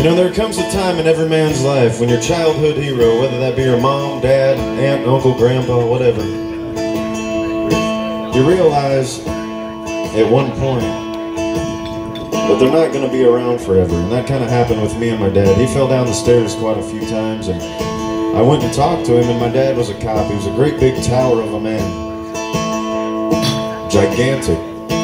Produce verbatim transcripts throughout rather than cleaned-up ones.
You know, there comes a time in every man's life when your childhood hero, whether that be your mom, dad, aunt, uncle, grandpa, whatever, you realize at one point that they're not going to be around forever. And that kind of happened with me and my dad. He fell down the stairs quite a few times, and I went and talked to him, and my dad was a cop. He was a great big tower of a man. Gigantic.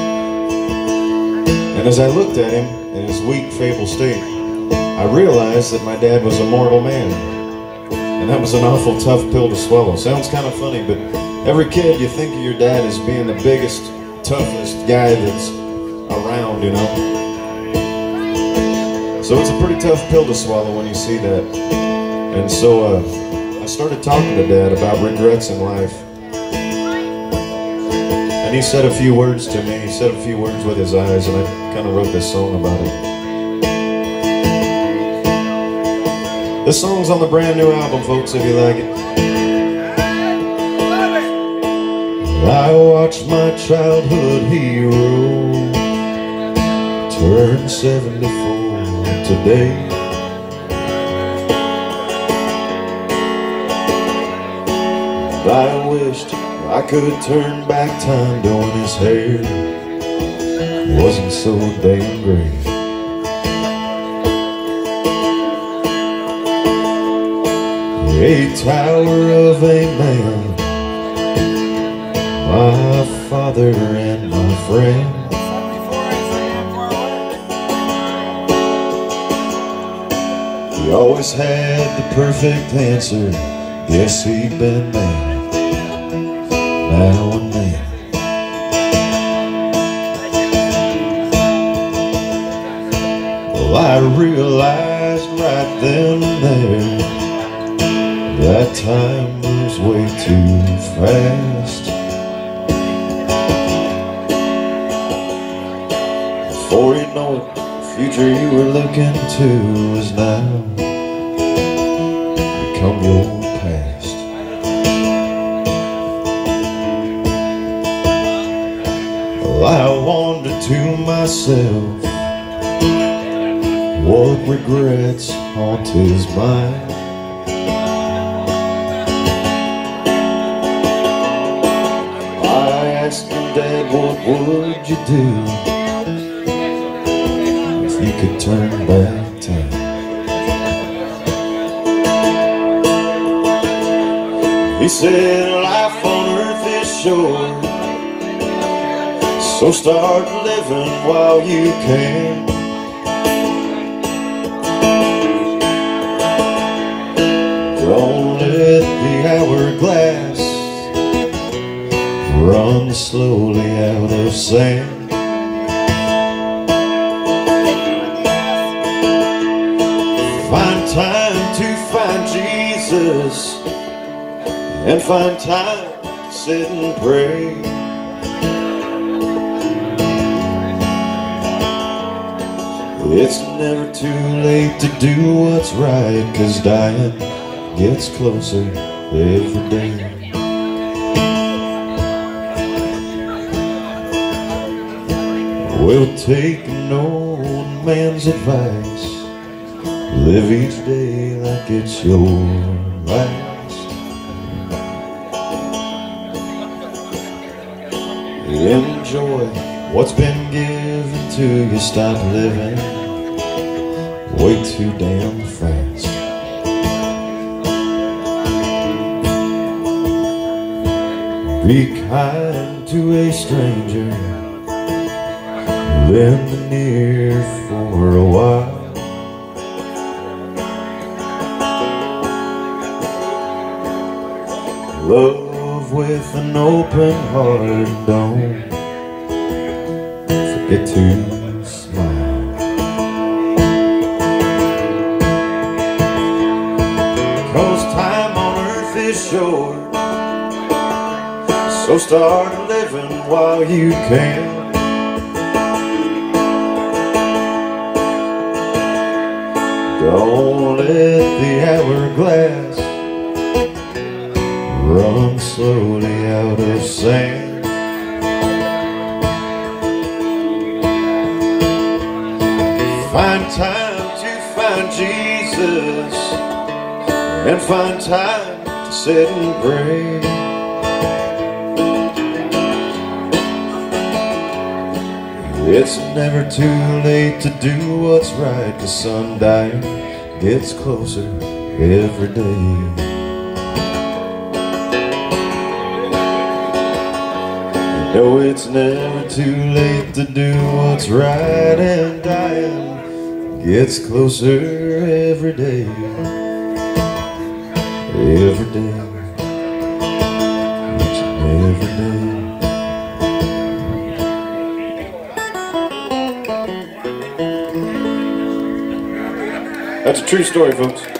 And as I looked at him in his weak, feeble state, I realized that my dad was a mortal man. And that was an awful tough pill to swallow. Sounds kind of funny, but every kid, you think of your dad as being the biggest, toughest guy that's around, you know. So it's a pretty tough pill to swallow when you see that. And so uh, I started talking to Dad about regrets in life. And he said a few words to me. He said a few words with his eyes, and I kind of wrote this song about it. This song's on the brand new album, folks, if you like it. I watched my childhood hero turn seventy-four today. I wished I could turn back time doing his hair wasn't so damn great. A tower of a man, my father and my friend. He always had the perfect answer. Guess he'd been mad now and then. Well, I realized right then and there that time moves way too fast. Before you know it, the future you were looking to is now become your past. Well, I wonder to myself, what regrets haunt his mind? Dad, what would you do if you could turn back time? He said life on earth is short, so start living while you can. Don't let the hourglass run slowly out of sand. Find time to find Jesus, and find time to sit and pray. It's never too late to do what's right, 'cause dying gets closer every day. We'll take an old man's advice. Live each day like it's your last. Enjoy what's been given to you. Stop living way too damn fast. Be kind to a stranger, lend an ear for a while. Love with an open heart, don't forget to smile. 'Cause time on earth is short, so start living while you can. Don't let the hourglass run slowly out of sand. Find time to find find Jesus and find time to sit and pray. It's never too late to do what's right, 'cause sundown gets closer every day. No, it's never too late to do what's right, and dying gets closer every day. Every day. Every day. That's a true story, folks.